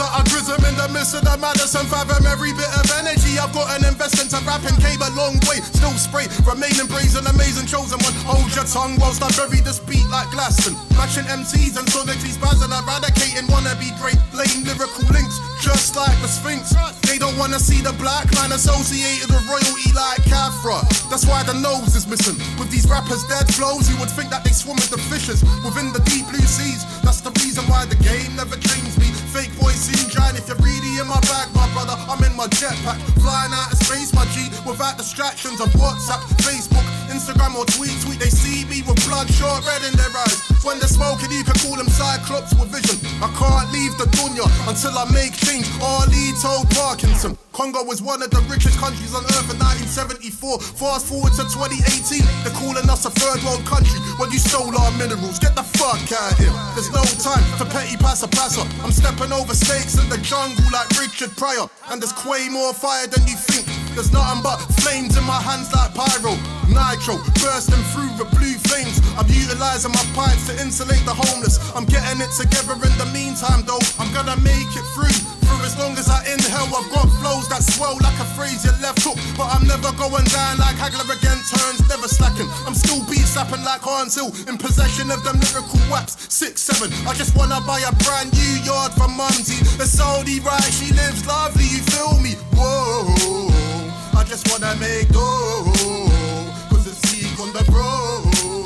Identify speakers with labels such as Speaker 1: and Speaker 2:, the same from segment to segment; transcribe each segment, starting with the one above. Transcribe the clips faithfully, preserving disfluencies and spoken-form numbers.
Speaker 1: that I grism in the midst of the Madison, fathom every bit of energy I've got an investment to rap and came a long way. Still spray, remaining brazen, amazing, chosen one. Hold your tongue whilst I bury this beat like Glaston. Mashing M Cs and sonically spazzing, eradicating wannabe great lame lyrical links, just like the Sphinx. They don't wanna see the black man associated with royalty like Cathra. That's why the nose is missing. With these rappers' dead flows, you would think that they swim with the fishes within the deep blue seas. That's the reason why the game never changed me. Fake boys seem giant. If you're really in my bag, my brother, I'm in my jetpack, flying out of space, my G, without distractions of WhatsApp, Facebook, Instagram or tweet. Tweet, they see me with bloodshot red in their eyes. When they're smoking, you can call them cyclops with vision. I can't leave the dunya until I make change. Ali told Parkinson. Congo was one of the richest countries on earth in nineteen seventy-four. Fast forward to twenty eighteen, they're calling us a third world country. Well, you stole our minerals, get the fuck out here. There's no time for petty passa passa. I'm stepping over snakes in the jungle like Richard Pryor. And there's way more fire than you think. There's nothing but flames in my hands like pyro. Nitro, bursting through the blue flames. I'm utilising my pipes to insulate the homeless. I'm getting it together in the meantime though. I'm gonna make it through. Through as long as I inhale, I've got flows that swell like a phrase you left hook. But I'm never going down like Hagler again, turns never slacking. I'm still beat slapping like Hans Hill, in possession of them lyrical waps. Six, seven, I just wanna buy a brand new yard for Mumsy. It's only right, she lives lovely, you feel me? Whoa, I just wanna make dough, cause it's Zeke on the road.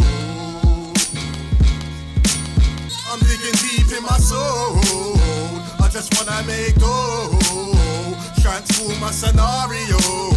Speaker 1: I'm digging deep in my soul, I just wanna make dough, transform my scenario.